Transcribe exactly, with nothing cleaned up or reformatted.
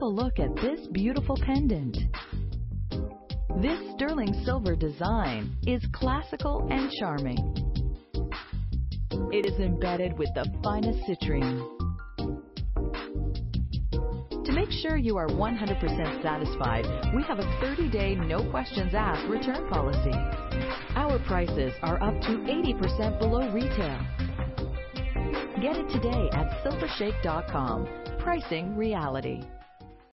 a look at this beautiful pendant. This sterling silver design is classical and charming. It is embedded with the finest citrine. To make sure you are one hundred percent satisfied, we have a thirty day no questions asked return policy. Our prices are up to eighty percent below retail. Get it today at silver shake dot com. Pricing reality.